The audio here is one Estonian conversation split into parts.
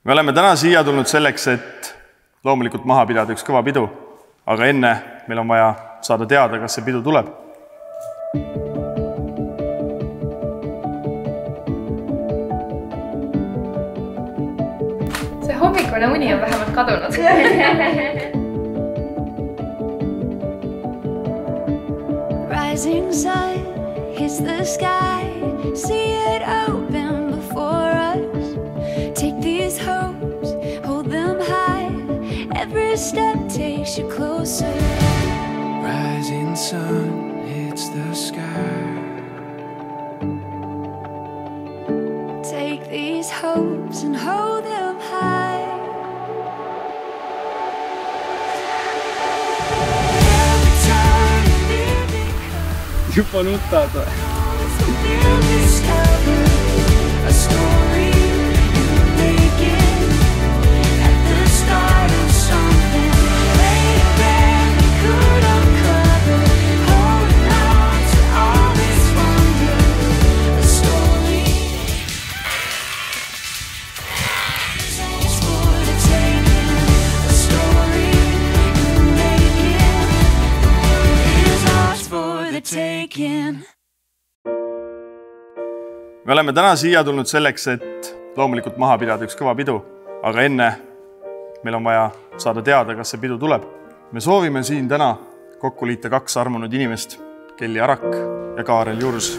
Me oleme täna siia tulnud selleks, et loomulikult maha pidada üks kõva pidu, aga enne meil on vaja saada teada, kas see pidu tuleb. See hommikune uni on vähemalt kadunud. Rising sun hits the sky, see it open before us. Take these hopes, hold them high. Every step takes you closer. Rising sun hits the sky. Take these hopes and hold them high. Juba nutad või? Me oleme täna siia tulnud selleks, et loomulikult maha pidada üks kõva pidu, aga enne meil on vaja saada teada, kas see pidu tuleb. Me soovime siin täna kokku liita kaks armunud inimest, Kelly Arak ja Kaarel Jurs.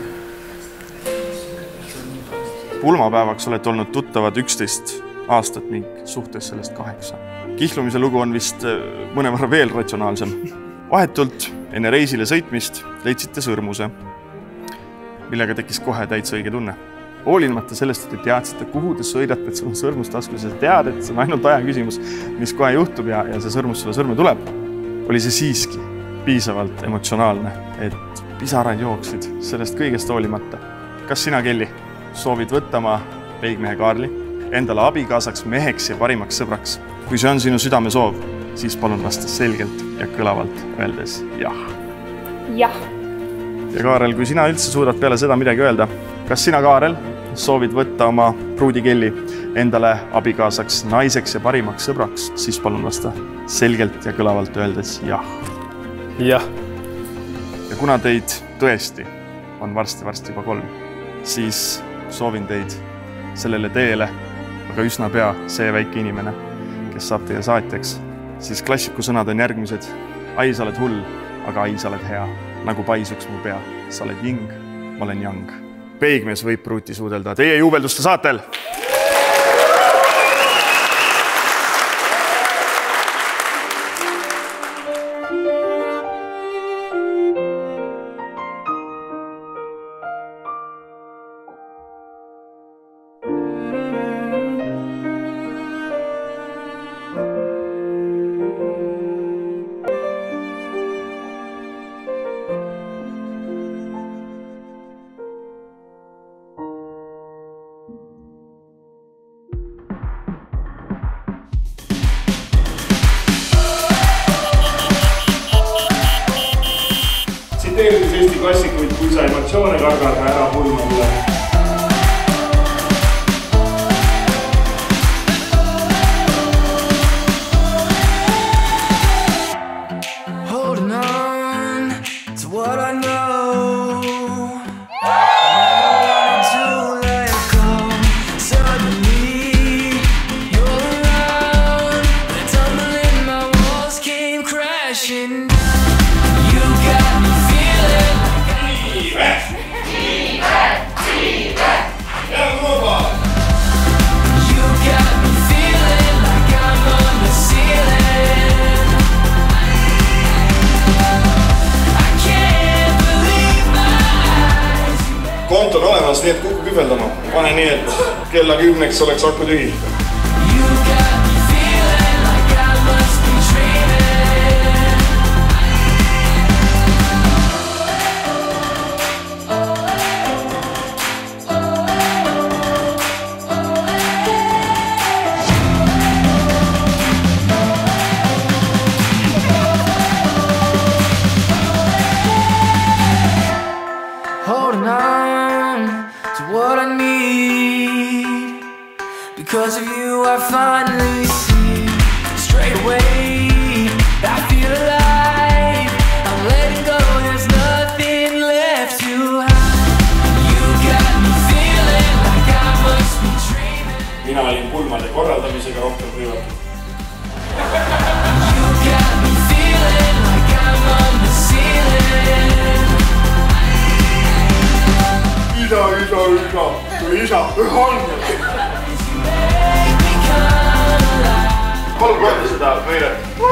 Pulmapäevaks olete olnud tuttavad 11 aastat ning suhtes sellest 8. Kihlumise lugu on vist mõnevõrra veel ratsionaalsem. Vahetult enne reisile sõitmist leidsite sõrmuse, millega tekkis kohe täitsa õige tunne. Hoolimata sellest, et te teadsite, kuhu te sõidate, et sul on sõrmus taskus ja tead, et see on ainult aja küsimus, mis kohe juhtub ja see sõrmus sulle sõrme tuleb, oli see siiski piisavalt emotsionaalne, et pisarad jooksid sellest kõigest hoolimata. Kas sina, Kelly, soovid võtta oma peigmehe Kaarli endale abikaasaks, meheks ja parimaks sõbraks? Kui see on sinu südame soov, siis palun vasta selgelt ja kõlavalt öeldes jah. Jah. Ja Kaarel, kui sina üldse suudad peale seda midagi öelda, kas sina, Kaarel, soovid võtta oma pruudi Kelly endale abikaasaks, naiseks ja parimaks sõbraks, siis palun vasta selgelt ja kõlavalt öeldes jah. Jah. Ja kuna teid tõesti on varsti juba 3, siis soovin teid sellele teele, aga üsna pea see väike inimene, kes saab teie saatjaks, siis klassiku sõnad on järgmised. Ai, sa oled hull, aga ai, sa oled hea. Nagu paisuks mu pea. Sa oled jing, ma olen jang. Peigmees võib pruuti suudelda teie juubelduste saatel. Tsiteerides Eesti klassikuid, kui sa emotsioone kargad, ära pulma mulle. Holding on to what I know, I wanted to let go. Suddenly you're around, the tumbling my walls came crashing down. You got me feeling Konto on olemas, nii et kukku kübeldama. Pane nii, et kella 10 oleks aku tühi. 'cause of you I finally see straight away. I feel alive. I'm letting go. There's nothing left to hide. You got me feeling like I must be dreaming. Mina olin pulmade korraldamisega rohkem hõivatud. You got me feeling like I'm on the ceiling. Isa, tuli isa, palun korda seda meile.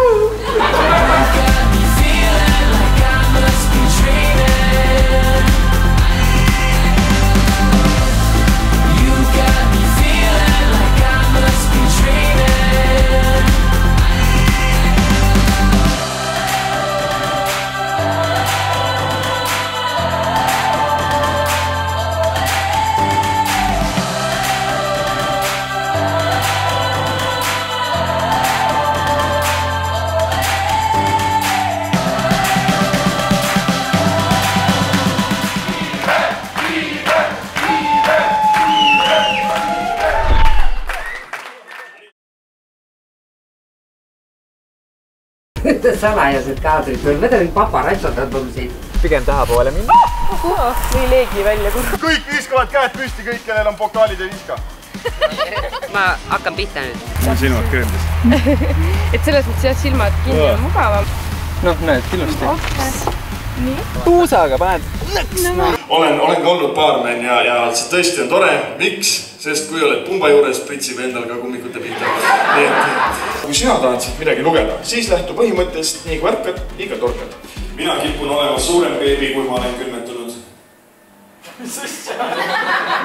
salajased kaadrid või mida nüüd paparatsod on tulnud siit? Pigem tahapoole minna. Või leegi välja. Kõik viskavad käed püsti, kõik, kellel on pokaalid ei viska. Ma hakkan pihta nüüd. Mul silmad kreemdes. Et selles mõttes jah, silmad kinni on mugavam. Noh, näed, ilusti. Puusaga paned. Olen ka olnud baarmen ja see tõesti on tore. Miks? Sest kui oled pumba juures, pritsib endal ka kummikute pihta. Nii et kui sina tahad siit midagi lugeda, siis lähtu põhimõttest nii kui ärkad, nii ka torkad. Mina kipun olema suurem beebi, kui ma olen külmetunud. Mis asja?